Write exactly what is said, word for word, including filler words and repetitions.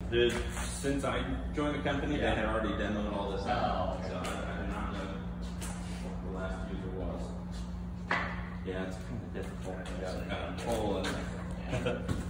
The, since I joined the company, Yeah. they had already demoed all this out, Oh, okay. so I, I do not know what the last user was. Yeah, it's kind of difficult. Yeah. Kind of pull and